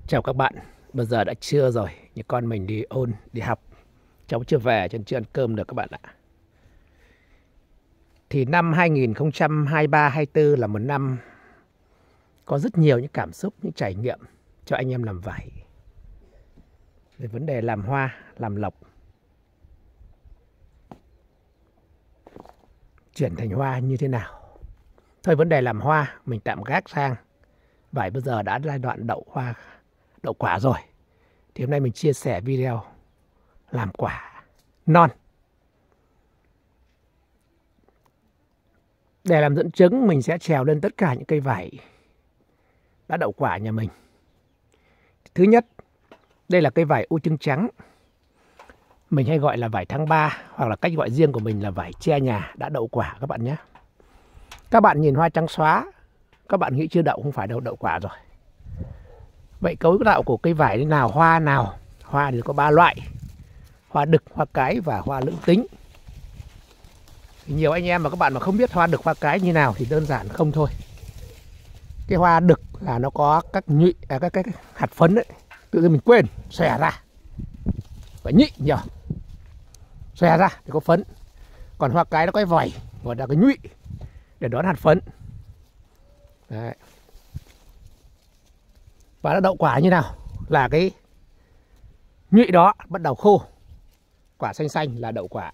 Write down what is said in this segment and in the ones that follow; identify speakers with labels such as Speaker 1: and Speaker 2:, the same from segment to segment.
Speaker 1: Chào các bạn, bây giờ đã trưa rồi, nhưng con mình đi ôn, đi học. Cháu chưa về cho nên chưa ăn cơm được các bạn ạ. Thì năm 2023-24 là một năm có rất nhiều những cảm xúc, những trải nghiệm cho anh em làm vải. Về vấn đề làm hoa, làm lộc, chuyển thành hoa như thế nào. Thôi vấn đề làm hoa mình tạm gác sang. Vải bây giờ đã giai đoạn đậu hoa, đậu quả rồi. Thì hôm nay mình chia sẻ video làm quả non. Để làm dẫn chứng mình sẽ trèo lên tất cả những cây vải đã đậu quả nhà mình. Thứ nhất, đây là cây vải u trứng trắng. Mình hay gọi là vải tháng 3, hoặc là cách gọi riêng của mình là vải tre nhà đã đậu quả các bạn nhé. Các bạn nhìn hoa trắng xóa, các bạn nghĩ chưa đậu, không phải đâu, đậu quả rồi. Vậy cấu tạo của cây vải thế nào, hoa nào? Hoa thì có 3 loại: hoa đực, hoa cái và hoa lưỡng tính. Nhiều anh em mà các bạn mà không biết hoa đực, hoa cái như nào thì đơn giản không thôi. Cái hoa đực là nó có các nhụy, các hạt phấn đấy, tự nhiên mình quên xòe ra, phải nhị nhỉ, xòe ra thì có phấn. Còn hoa cái nó có cái vảy gọi là cái nhụy để đón hạt phấn. Đấy. Và nó đậu quả như nào? Là cái nhụy đó bắt đầu khô, quả xanh xanh là đậu quả.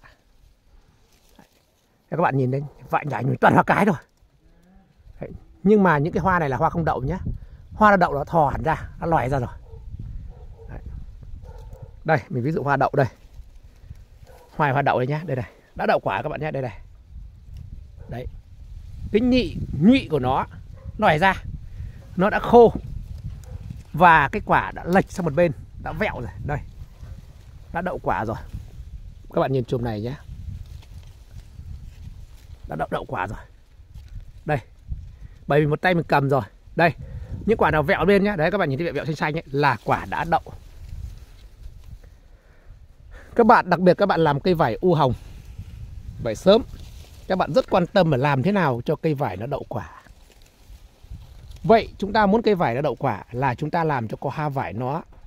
Speaker 1: Các bạn nhìn đến vại nhảy nhùi toàn hoa cái rồi. Đấy. Nhưng mà những cái hoa này là hoa không đậu nhé. Hoa nó đậu nó thò hẳn ra, nó lòi ra rồi. Đấy. Đây mình ví dụ hoa đậu đây. Hoa đậu đây nhé, đây này, đã đậu quả các bạn nhé, đây này. Đấy. Cái nhụy của nó lòi ra, nó đã khô và cái quả đã lệch sang một bên, đã vẹo rồi. Đây, đã đậu quả rồi. Các bạn nhìn chùm này nhé, đã đậu quả rồi. Đây, bởi vì một tay mình cầm rồi. Đây, những quả nào vẹo bên nhé. Đấy, các bạn nhìn thấy vẹo xanh xanh ấy là quả đã đậu. Các bạn, đặc biệt các bạn làm cây vải u hồng, vải sớm, các bạn rất quan tâm là làm thế nào cho cây vải nó đậu quả. Vậy chúng ta muốn cây vải nó đậu quả là chúng ta làm cho có hoa vải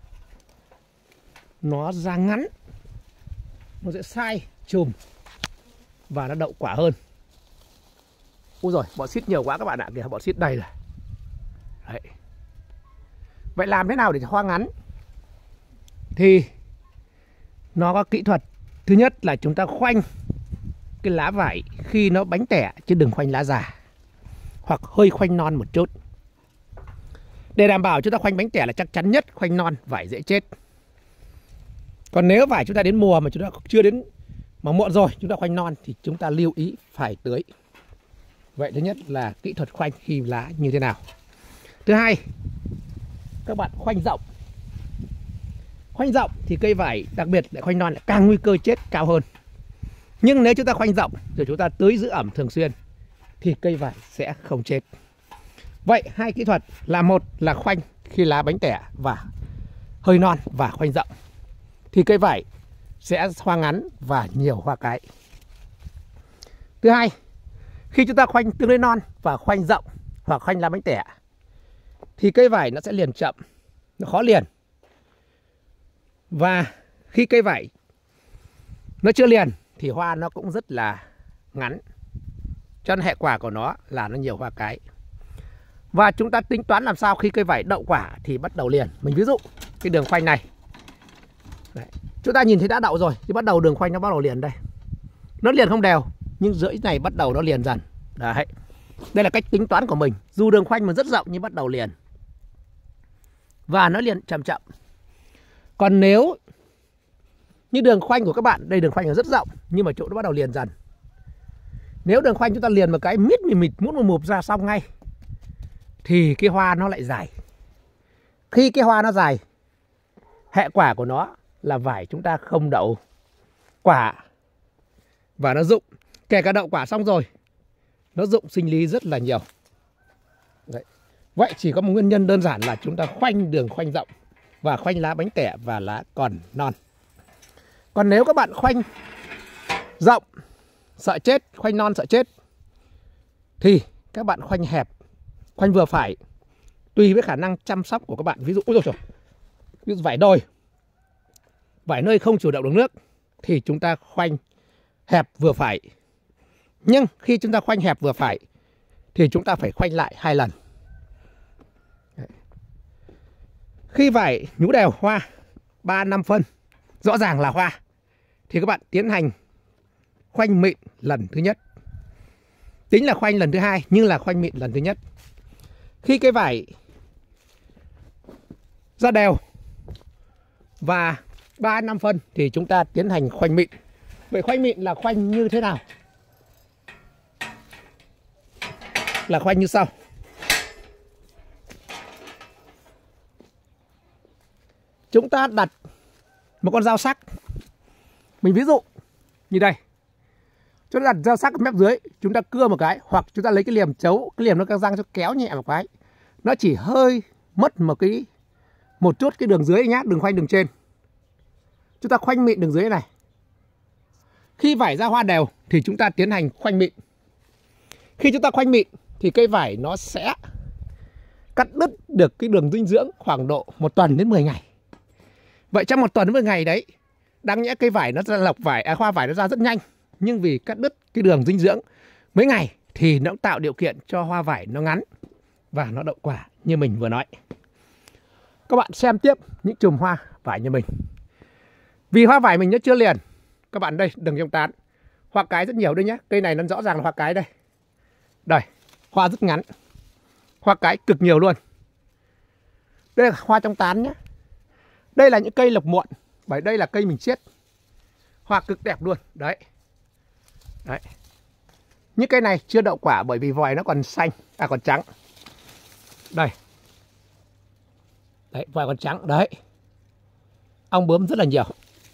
Speaker 1: nó ra ngắn, nó sẽ sai chùm và nó đậu quả hơn. Ui rồi, bọ xít nhiều quá các bạn ạ, kìa bọ xít đầy rồi. Đấy. Vậy làm thế nào để cho hoa ngắn? Thì nó có kỹ thuật. Thứ nhất là chúng ta khoanh cái lá vải khi nó bánh tẻ, chứ đừng khoanh lá già, hoặc hơi khoanh non một chút. Để đảm bảo chúng ta khoanh bánh tẻ là chắc chắn nhất, khoanh non vải dễ chết. Còn nếu vải chúng ta đến mùa mà chúng ta chưa đến, mà muộn rồi chúng ta khoanh non thì chúng ta lưu ý phải tưới. Vậy thứ nhất là kỹ thuật khoanh khi lá như thế nào. Thứ hai, các bạn khoanh rộng. Khoanh rộng thì cây vải, đặc biệt là khoanh non, lại càng nguy cơ chết cao hơn. Nhưng nếu chúng ta khoanh rộng rồi chúng ta tưới giữ ẩm thường xuyên thì cây vải sẽ không chết. Vậy hai kỹ thuật là: một là khoanh khi lá bánh tẻ và hơi non, và khoanh rộng, thì cây vải sẽ hoa ngắn và nhiều hoa cái. Thứ hai, khi chúng ta khoanh tương đối non và khoanh rộng hoặc khoanh lá bánh tẻ thì cây vải nó sẽ liền chậm, nó khó liền. Và khi cây vải nó chưa liền thì hoa nó cũng rất là ngắn, cho nên hệ quả của nó là nó nhiều hoa cái. Và chúng ta tính toán làm sao khi cây vải đậu quả thì bắt đầu liền. Mình ví dụ cái đường khoanh này. Đấy. Chúng ta nhìn thấy đã đậu rồi thì bắt đầu đường khoanh nó bắt đầu liền đây. Nó liền không đều, nhưng rưỡi này bắt đầu nó liền dần. Đấy. Đây là cách tính toán của mình. Dù đường khoanh mà rất rộng nhưng bắt đầu liền. Và nó liền chậm chậm. Còn nếu như đường khoanh của các bạn, đây đường khoanh là rất rộng nhưng mà chỗ nó bắt đầu liền dần. Nếu đường khoanh chúng ta liền một cái mít mịt muốn một mụp ra xong ngay thì cái hoa nó lại dài. Khi cái hoa nó dài, hệ quả của nó là vải chúng ta không đậu quả và nó rụng. Kể cả đậu quả xong rồi, nó rụng sinh lý rất là nhiều. Đấy. Vậy chỉ có một nguyên nhân đơn giản là chúng ta khoanh đường khoanh rộng và khoanh lá bánh tẻ và lá còn non. Còn nếu các bạn khoanh rộng sợ chết, khoanh non sợ chết, thì các bạn khoanh hẹp, khoanh vừa phải, tùy với khả năng chăm sóc của các bạn. Ví dụ, ôi dồi, ví dụ vải đồi, vải nơi không chủ động được nước thì chúng ta khoanh hẹp vừa phải. Nhưng khi chúng ta khoanh hẹp vừa phải thì chúng ta phải khoanh lại 2 lần. Đấy. Khi vải nhú đều hoa 3-5 phân rõ ràng là hoa thì các bạn tiến hành khoanh mịn lần thứ nhất. Tính là khoanh lần thứ hai nhưng là khoanh mịn lần thứ nhất. Khi cái vải ra đều và 3-5 phân thì chúng ta tiến hành khoanh mịn. Vậy khoanh mịn là khoanh như thế nào? Là khoanh như sau. Chúng ta đặt một con dao sắc. Mình ví dụ như đây. Chúng ta đặt dao sắc ở mép dưới, chúng ta cưa một cái, hoặc chúng ta lấy cái liềm chấu, cái liềm nó căng răng cho kéo nhẹ một cái. Nó chỉ hơi mất một chút cái đường dưới nhá, đừng khoanh đường trên. Chúng ta khoanh mịn đường dưới này. Khi vải ra hoa đều thì chúng ta tiến hành khoanh mịn. Khi chúng ta khoanh mịn thì cây vải nó sẽ cắt đứt được cái đường dinh dưỡng khoảng độ 1 tuần đến 10 ngày. Vậy trong 1 tuần đến 10 ngày đấy, đáng nhẽ cây vải nó ra lọc vải, hoa vải nó ra rất nhanh. Nhưng vì cắt đứt cái đường dinh dưỡng mấy ngày thì nó tạo điều kiện cho hoa vải nó ngắn và nó đậu quả như mình vừa nói. Các bạn xem tiếp những chùm hoa vải như mình. Vì hoa vải mình nó chưa liền. Các bạn đây, đừng trong tán. Hoa cái rất nhiều đây nhé. Cây này nó rõ ràng là hoa cái đây. Đây, hoa rất ngắn. Hoa cái cực nhiều luôn. Đây là hoa trong tán nhé. Đây là những cây lộc muộn. Bởi đây là cây mình chiết. Hoa cực đẹp luôn. Đấy. Đấy. Những cây này chưa đậu quả bởi vì vòi nó còn xanh, còn trắng. Đây. Đấy, vòi còn trắng. Đấy. Ong bướm rất là nhiều.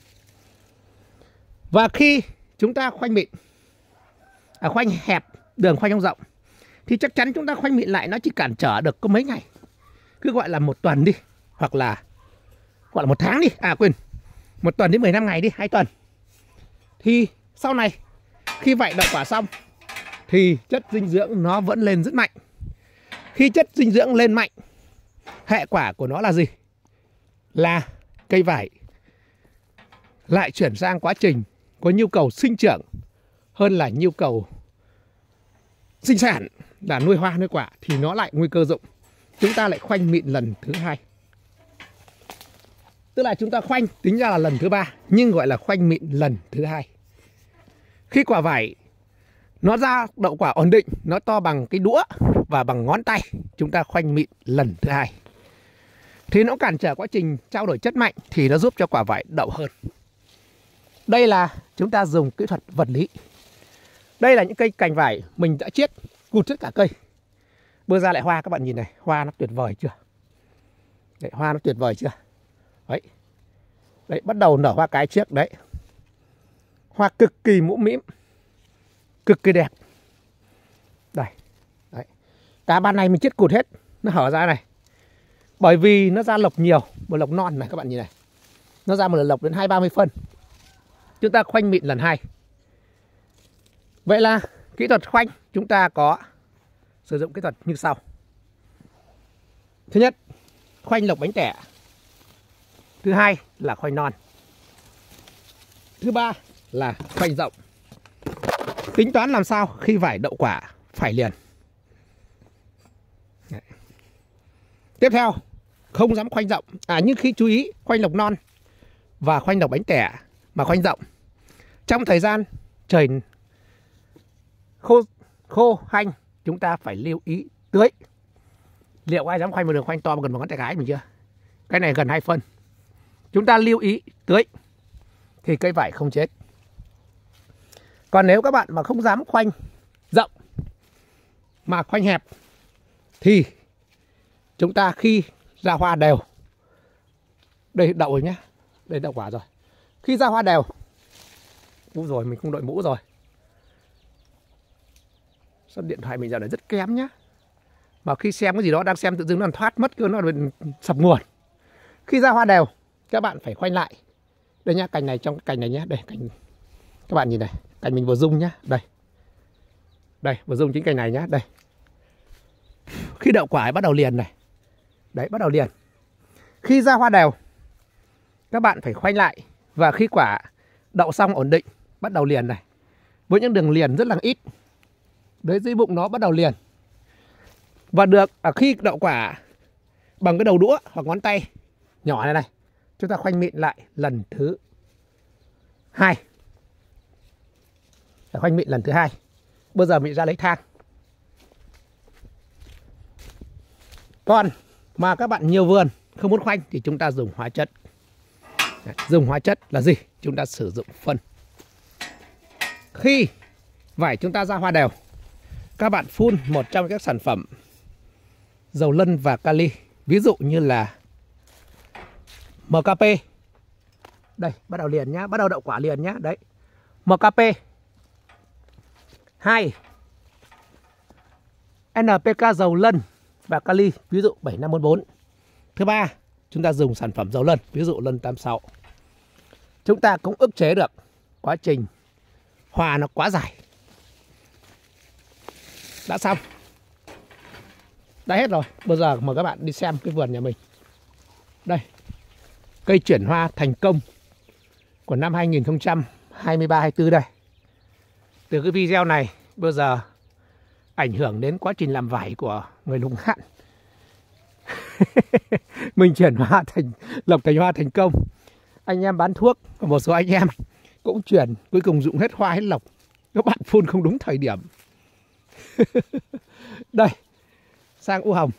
Speaker 1: Và khi chúng ta khoanh mịn, khoanh hẹp, đường khoanh không rộng, thì chắc chắn chúng ta khoanh mịn lại nó chỉ cản trở được có mấy ngày. Cứ gọi là 1 tuần đi, hoặc là gọi là 1 tháng đi. 1 tuần đến 15 ngày đi, 2 tuần. Thì sau này khi vải đậu quả xong thì chất dinh dưỡng nó vẫn lên rất mạnh. Khi chất dinh dưỡng lên mạnh, hệ quả của nó là gì? Là cây vải lại chuyển sang quá trình có nhu cầu sinh trưởng hơn là nhu cầu sinh sản, là nuôi hoa nuôi quả, thì nó lại nguy cơ rụng. Chúng ta lại khoanh mịn lần thứ hai. Tức là chúng ta khoanh tính ra là lần thứ 3, nhưng gọi là khoanh mịn lần thứ 2. Khi quả vải nó ra đậu quả ổn định, nó to bằng cái đũa và bằng ngón tay, chúng ta khoanh mịn lần thứ 2. Thì nó cản trở quá trình trao đổi chất mạnh thì nó giúp cho quả vải đậu hơn. Đây là chúng ta dùng kỹ thuật vật lý. Đây là những cây cành vải mình đã chiết, cụt tất cả cây. Bưa ra lại hoa, các bạn nhìn này, hoa nó tuyệt vời chưa? Đấy, hoa nó tuyệt vời chưa? Đấy. Đấy, bắt đầu nở hoa cái trước đấy. Hoa cực kỳ mũm mĩm, cực kỳ đẹp. Đây. Đấy. Cả ban này mình chiết cụt hết, nó hở ra này. Bởi vì nó ra lộc nhiều, một lộc non này các bạn nhìn này. Nó ra một lộc đến 20-30 phân. Chúng ta khoanh mịn lần 2. Vậy là kỹ thuật khoanh chúng ta có sử dụng kỹ thuật như sau. Thứ nhất, khoanh lộc bánh tẻ. Thứ hai là khoanh non. Thứ ba là khoanh rộng. Tính toán làm sao khi vải đậu quả phải liền. Đấy. Tiếp theo, không dám khoanh rộng. Nhưng khi chú ý khoanh lộc non và khoanh lộc bánh tẻ mà khoanh rộng. Trong thời gian trời khô hanh, chúng ta phải lưu ý tưới. Liệu ai dám khoanh một đường khoanh to gần một ngón tay cái mình chưa? Cái này gần 2 phân. Chúng ta lưu ý tưới thì cây vải không chết. Còn nếu các bạn mà không dám khoanh rộng mà khoanh hẹp thì chúng ta khi ra hoa đều, đây đậu rồi nhé, đây đậu quả rồi. Khi ra hoa đều, rồi mình không đội mũ rồi. Sao điện thoại mình giờ này rất kém nhá. Mà khi xem cái gì đó đang xem tự dưng nó thoát mất cơ, nó sập nguồn. Khi ra hoa đều, các bạn phải khoanh lại. Đây nhá, cành này trong cái cành này nhé, đây cành. Các bạn nhìn này, cành mình vừa rung nhá, đây. Đây, vừa rung chính cành này nhá, đây. Khi đậu quả bắt đầu liền này. Đấy, bắt đầu liền. Khi ra hoa đều, các bạn phải khoanh lại. Và khi quả đậu xong ổn định, bắt đầu liền này. Với những đường liền rất là ít. Đấy, dưới bụng nó bắt đầu liền. Và được khi đậu quả bằng cái đầu đũa hoặc ngón tay nhỏ này này, chúng ta khoanh mịn lại lần thứ 2. Khoanh mịn lần thứ 2. Bây giờ mình ra lấy thang. Còn mà các bạn nhiều vườn không muốn khoanh thì chúng ta dùng hóa chất. Dùng hóa chất là gì? Chúng ta sử dụng phân. Khi vải chúng ta ra hoa đều, các bạn phun một trong các sản phẩm dầu lân và kali. Ví dụ như là MKP. Đây, bắt đầu liền nhá, bắt đầu đậu quả liền nhá. Đấy, MKP 2, NPK dầu lân và kali, ví dụ 7544. Thứ 3, chúng ta dùng sản phẩm dầu lân, ví dụ lân 86. Chúng ta cũng ức chế được quá trình hoa nó quá dài. Đã xong. Đã hết rồi. Bây giờ mời các bạn đi xem cái vườn nhà mình. Đây, cây chuyển hoa thành công của năm 2023-24 đây. Từ cái video này bây giờ ảnh hưởng đến quá trình làm vải của người Lục Ngạn. Mình chuyển hoa thành lộc thành hoa thành công. Anh em bán thuốc, một số anh em cũng chuyển, cuối cùng dụng hết hoa hết lộc. Các bạn phun không đúng thời điểm. Đây, sang u hồng.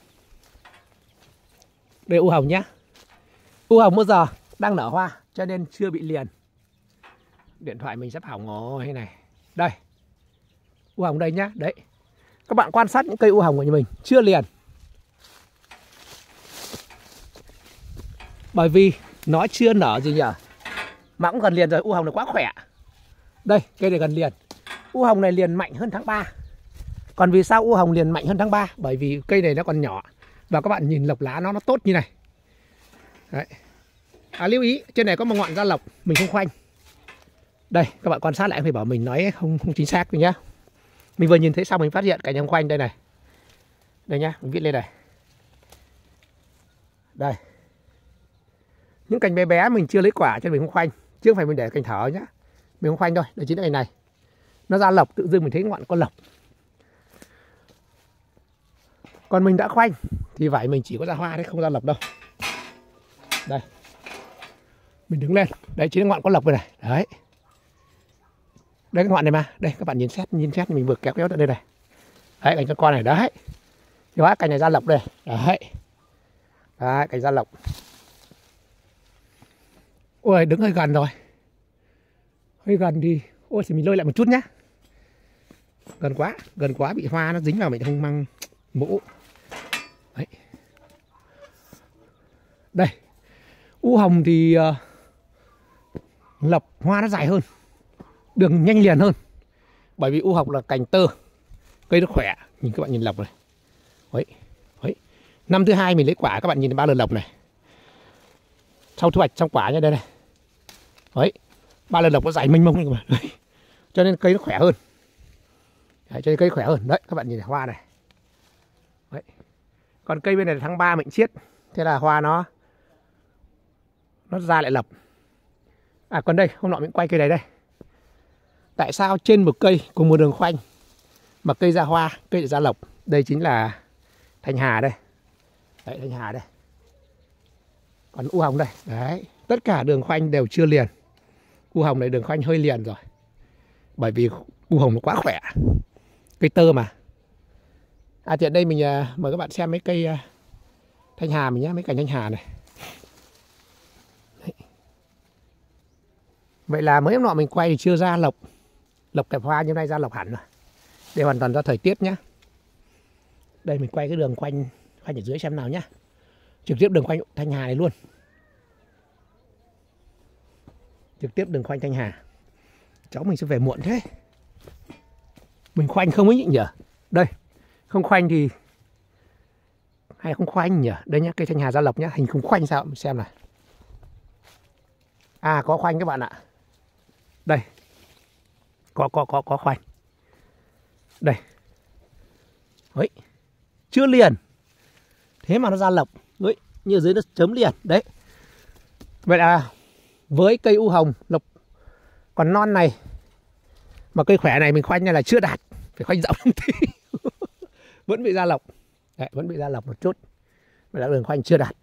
Speaker 1: Đây u hồng nhé. U hồng bây giờ đang nở hoa cho nên chưa bị liền. Điện thoại mình sắp hỏng rồi thế này. Đây, u hồng đây nhá. Đấy, các bạn quan sát những cây u hồng của nhà mình chưa liền. Bởi vì nó chưa nở gì nhỉ, mà cũng gần liền rồi. U hồng này quá khỏe. Đây, cây này gần liền. U hồng này liền mạnh hơn tháng 3. Còn vì sao u hồng liền mạnh hơn tháng 3? Bởi vì cây này nó còn nhỏ. Và các bạn nhìn lộc lá nó tốt như này. Đấy. Lưu ý, trên này có một ngọn da lộc mình không khoanh. Đây, các bạn quan sát lại, phải bảo mình nói không chính xác nhá. Mình vừa nhìn thấy xong mình phát hiện cành không khoanh đây này. Đây nhá, mình viết lên này. Đây. Những cành bé bé mình chưa lấy quả cho nên mình không khoanh. Chứ không phải mình để cành thở nhá. Mình không khoanh thôi, đây chính là cành này. Nó ra lộc, tự dưng mình thấy ngọn có lộc. Còn mình đã khoanh thì vải mình chỉ có ra hoa đấy, không ra lộc đâu. Đây. Mình đứng lên, đấy chính là ngọn có lộc rồi này. Đấy. Đây cái ngọn này mà, đây các bạn nhìn xét mình vừa kéo tới đây này. Đấy, cành con này đấy. Đó, cành này ra lộc đây. Đấy. Đấy, cành ra lộc. Ôi, đứng hơi gần rồi. Hơi gần thì ôi thì mình lôi lại một chút nhá. Gần quá bị hoa nó dính vào mình không mang mũ. Đấy. Đây. U hồng thì lộc hoa nó dài hơn, đường nhanh liền hơn. Bởi vì u hồng là cành tơ, cây nó khỏe. Nhìn các bạn nhìn lộc này. Đấy. Đấy. Năm thứ 2 mình lấy quả, các bạn nhìn 3 lần lộc này. Sau thu hoạch xong quả nha, đây này. Đấy. 3 lần lộc nó dài mênh mông này các bạn. Đấy. Cho nên cây nó khỏe hơn. Đấy, cho nên cây khỏe hơn. Đấy, các bạn nhìn này, hoa này. Đấy. Còn cây bên này là tháng 3 mình chiết. Thế là hoa nó ra lại lộc. À còn đây, hôm nọ mình quay cây này đây. Tại sao trên một cây cùng một đường khoanh mà cây ra hoa, cây lại ra lộc? Đây chính là thanh hà đây. Đấy, thanh hà đây. Còn u hồng đây. Đấy, tất cả đường khoanh đều chưa liền. U hồng này đường khoanh hơi liền rồi. Bởi vì u hồng nó quá khỏe. Cây tơ mà. À tiện đây mình mời các bạn xem mấy cây thanh hà mình nhé, mấy cành thanh hà này. Đấy. Vậy là mấy hôm nọ mình quay thì chưa ra lộc. Lộc kẹp hoa, như nay ra lộc hẳn rồi. Đây hoàn toàn do thời tiết nhé. Đây mình quay cái đường khoanh ở dưới xem nào nhé. Trực tiếp đường khoanh thanh hà này luôn. Trực tiếp đường khoanh thanh hà. Cháu mình sẽ về muộn thế. Mình khoanh không ấy nhỉ. Đây. Không khoanh thì hay không khoanh nhỉ. Đây nhá, cây thanh hà ra lộc nhá. Hình không khoanh sao mình xem này. À có khoanh các bạn ạ. Đây. Có khoanh. Đây. Đấy. Chưa liền. Thế mà nó ra lộc. Đấy. Như dưới nó chấm liền. Đấy. Vậy là với cây u hồng lộc còn non này mà cây khỏe này mình khoanh này là chưa đạt, phải khoanh rộng tí. Vẫn bị ra lọc. Đấy, vẫn bị ra lọc một chút. Vậy là đường khoanh chưa đạt.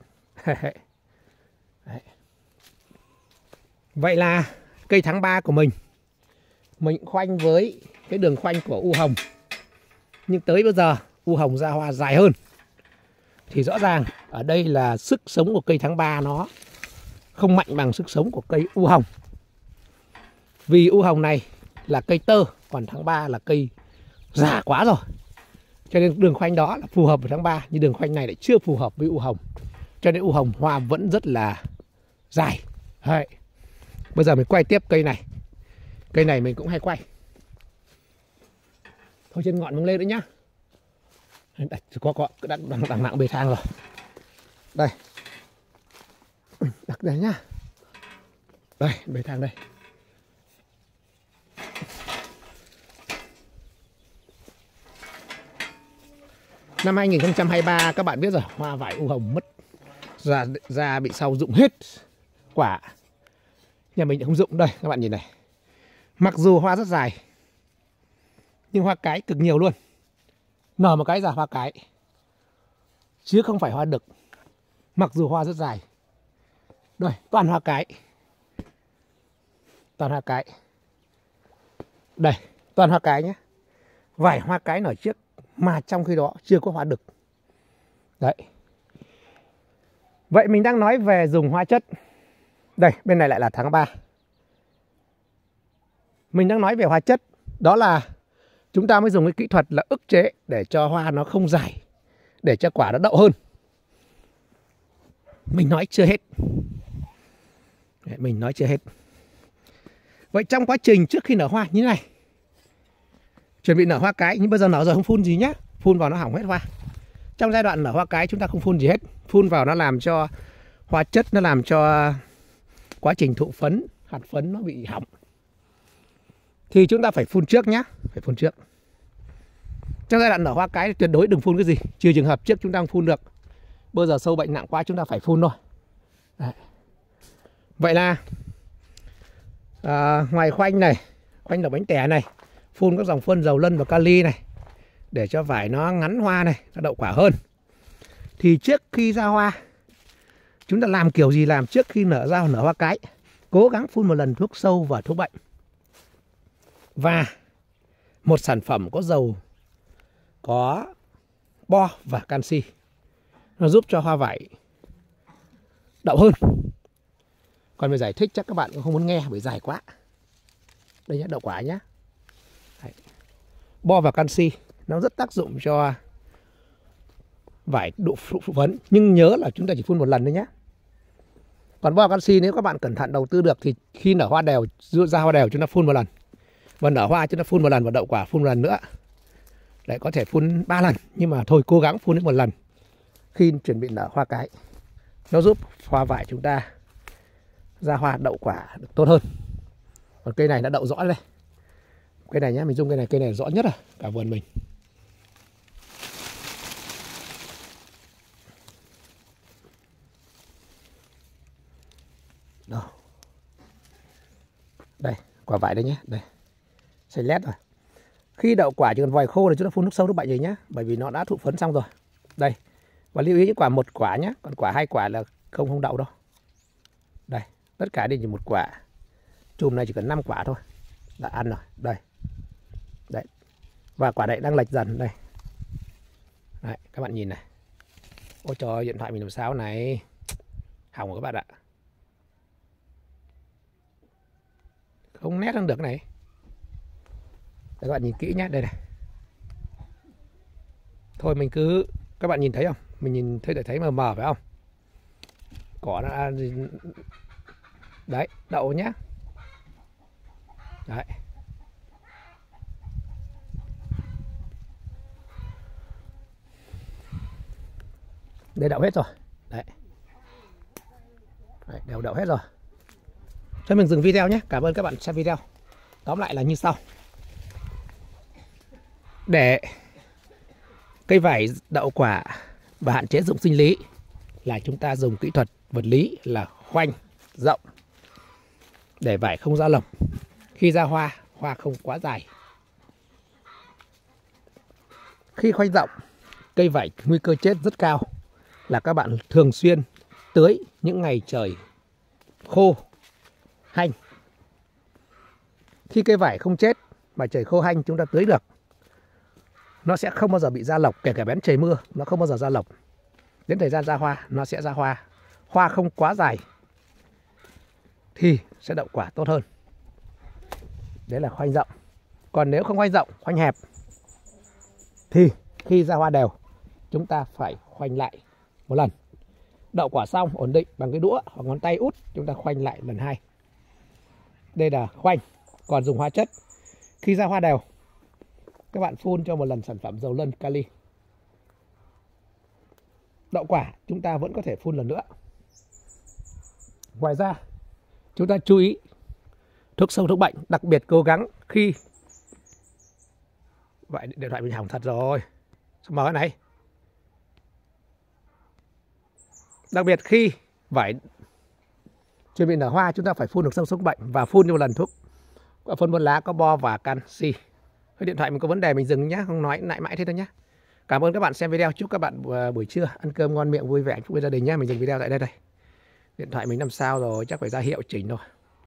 Speaker 1: Đấy. Vậy là cây tháng 3 của mình khoanh với cái đường khoanh của u hồng. Nhưng tới bây giờ u hồng ra hoa dài hơn. Thì rõ ràng ở đây là sức sống của cây tháng 3 nó không mạnh bằng sức sống của cây u hồng. Vì u hồng này là cây tơ, còn tháng 3 là cây già quá rồi. Cho nên đường khoanh đó là phù hợp với tháng 3, nhưng đường khoanh này lại chưa phù hợp với u hồng. Cho nên u hồng hoa vẫn rất là dài. Đấy. Bây giờ mình quay tiếp cây này. Cây này mình cũng hay quay. Thôi trên ngọn mình lên nữa nhá. Có đằng nặng bề thang rồi. Đây. Đặt đây nhá. Đây, bề thang đây. Năm 2023 các bạn biết rồi, hoa vải u hồng mất, da bị sau rụng hết quả. Nhà mình không rụng. Đây các bạn nhìn này. Mặc dù hoa rất dài nhưng hoa cái cực nhiều luôn. Nở một cái ra hoa cái, chứ không phải hoa đực. Mặc dù hoa rất dài. Đây, toàn hoa cái. Toàn hoa cái. Đây, toàn hoa cái nhé. Vài hoa cái nở trước mà trong khi đó chưa có hoa đực. Đấy. Vậy mình đang nói về dùng hóa chất. Đây, bên này lại là tháng 3. Mình đang nói về hóa chất. Đó là chúng ta mới dùng cái kỹ thuật là ức chế để cho hoa nó không dài, để cho quả nó đậu hơn. Mình nói chưa hết. Mình nói chưa hết. Vậy trong quá trình trước khi nở hoa như thế này, chuẩn bị nở hoa cái, nhưng bây giờ nở rồi không phun gì nhá. Phun vào nó hỏng hết hoa. Trong giai đoạn nở hoa cái chúng ta không phun gì hết. Phun vào nó làm cho hóa chất, nó làm cho quá trình thụ phấn, hạt phấn nó bị hỏng. Thì chúng ta phải phun trước nhá. Phải phun trước. Trong giai đoạn nở hoa cái tuyệt đối đừng phun cái gì. Trừ trường hợp trước chúng ta không phun được. Bây giờ sâu bệnh nặng quá chúng ta phải phun thôi. Đấy. Vậy là ngoài khoanh này, khoanh đậu bánh tẻ này, phun các dòng phân dầu lân và kali này để cho vải nó ngắn hoa này, nó đậu quả hơn. Thì trước khi ra hoa, chúng ta làm kiểu gì làm trước khi nở hoa cái? Cố gắng phun một lần thuốc sâu và thuốc bệnh. Và một sản phẩm có dầu, có bo và canxi. Nó giúp cho hoa vải đậu hơn. Còn về giải thích chắc các bạn cũng không muốn nghe bởi dài quá. Đây nhá, đậu quả nhá. Đấy. Bo và canxi nó rất tác dụng cho vải độ thụ phấn. Nhưng nhớ là chúng ta chỉ phun một lần thôi nhé. Còn bo canxi nếu các bạn cẩn thận đầu tư được thì khi nở hoa đều, ra hoa đều chúng ta phun một lần. Và nở hoa chúng ta phun một lần, và đậu quả phun một lần nữa. Đấy, có thể phun 3 lần. Nhưng mà thôi cố gắng phun đến một lần khi chuẩn bị nở hoa cái. Nó giúp hoa vải chúng ta ra hoa đậu quả được tốt hơn. Còn cây này đã đậu rõ đây. Cây này nhé, mình dùng cây này rõ nhất rồi cả vườn mình. Đâu. Đây, quả vải đây nhé, đây. Xanh lét rồi. Khi đậu quả chỉ còn vòi khô thì chúng ta phun nước sâu nước bệnh rồi nhé, bởi vì nó đã thụ phấn xong rồi. Đây. Và lưu ý những quả một quả nhé, còn quả 2 quả là không đậu đâu. Đây, tất cả đều chỉ một quả. Chùm này chỉ cần 5 quả thôi đã ăn rồi. Đây. Đấy. Và quả này đang lệch dần đây. Đấy, các bạn nhìn này. Ôi trời, điện thoại mình làm sao này. Hỏng rồi các bạn ạ. Không nét hơn được này. Đấy, các bạn nhìn kỹ nhé, đây này. Thôi mình cứ, các bạn nhìn thấy không? Mình nhìn thấy mờ mờ phải không? Cỏ nó đấy, đậu nhé. Đấy. Đây đậu hết rồi. Đấy. Đấy, đều đậu hết rồi. Cho mình dừng video nhé. Cảm ơn các bạn xem video. Tóm lại là như sau. Để cây vải đậu quả và hạn chế dụng sinh lý là chúng ta dùng kỹ thuật vật lý là khoanh rộng. để vải không ra lộc. Khi ra hoa, hoa không quá dài. Khi khoanh rộng, cây vải nguy cơ chết rất cao là các bạn thường xuyên tưới những ngày trời khô hanh. Khi cây vải không chết mà trời khô hanh chúng ta tưới được, nó sẽ không bao giờ bị ra lộc, kể cả bén trời mưa nó không bao giờ ra lộc. Đến thời gian ra hoa nó sẽ ra hoa. Hoa không quá dài thì sẽ đậu quả tốt hơn. Đấy là khoanh rộng. Còn nếu không khoanh rộng, khoanh hẹp thì khi ra hoa đều chúng ta phải khoanh lại một lần. Đậu quả xong ổn định bằng cái đũa hoặc ngón tay út, chúng ta khoanh lại lần 2. Đây là khoanh. Còn dùng hóa chất, khi ra hoa đều các bạn phun cho một lần sản phẩm dầu lân kali. Đậu quả chúng ta vẫn có thể phun lần nữa. Ngoài ra chúng ta chú ý thuốc sâu thuốc bệnh, đặc biệt cố gắng khi vậy điện thoại mình hỏng thật rồi. Sao mở cái này? Đặc biệt khi vải chuẩn bị nở hoa chúng ta phải phun được sâu thuốc bệnh và phun một lần thuốc phân bón lá có bo và canxi. Cái điện thoại mình có vấn đề mình dừng nhé, không nói lại mãi thế đâu nhé. Cảm ơn các bạn xem video, chúc các bạn buổi trưa ăn cơm ngon miệng vui vẻ, chúc gia đình nhé. Mình dừng video tại đây đây. Điện thoại mình 5 sao rồi, chắc phải ra hiệu chỉnh rồi.